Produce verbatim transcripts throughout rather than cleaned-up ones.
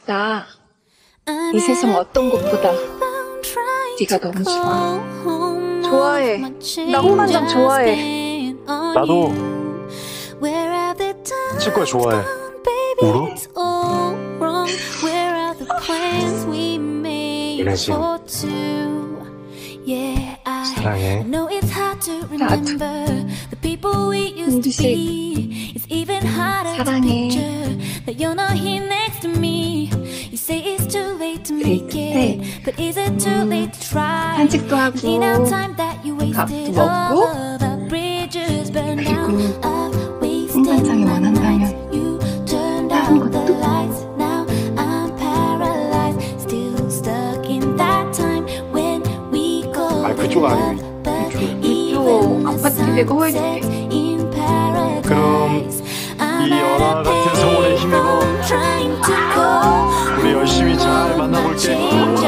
나 이 세상 어떤 것보다 네가 너무 좋아. 좋아해. 나 홍반장 좋아해. 나도 치과 좋아해. 울어? 이래지. 사랑해. 나도. 은비씨 사랑해. 데이트 때 음, 산책도 하고 밥도 먹고 그리고 홍반장이 원한다면 다른 것도 아 그쪽 아니면 이쪽 아파트 내가 호해줄게. 그럼 이 연화 같은 성원에 힘입어 우리 열심히 잘 만나볼게.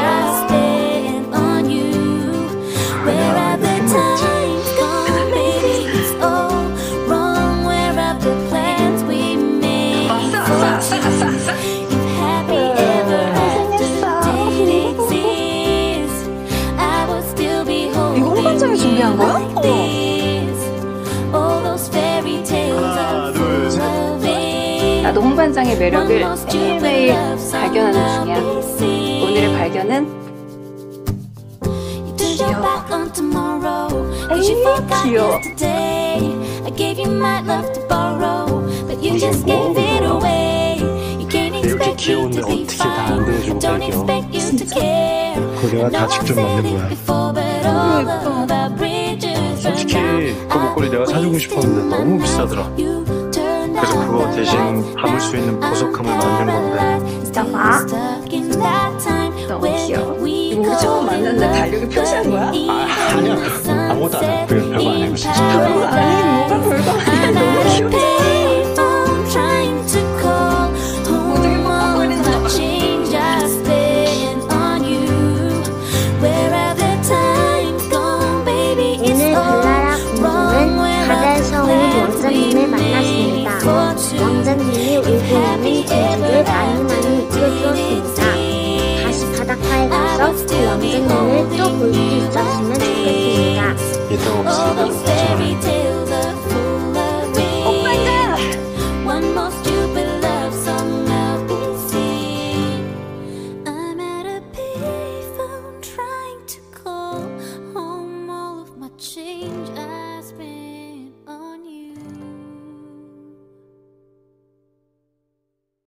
이거 홍반장이 준비한 거야? 하나 둘 셋. 나도 홍반장의 매력을 매일매일 발견하는 중이야. 오늘의 발견은 귀여워. 에이 귀여워. 이렇게 귀여운데 어떻게 다 안 그려주고 발견. 그거 내가 다 직접 만든 거야. 솔직히 그 목걸이 내가 사주고 싶었는데 너무 비싸더라. 그래서 그거 대신 담을 수 있는 보석함을 만든 건데. 진짜 봐. 너무 귀여워. 이거 우리 처음 만났는데 달력이 표시한 거야? 아 아니야. 아무것도 안 해. 그게 별거 아니고 진짜. 별거 아니 뭐가 별거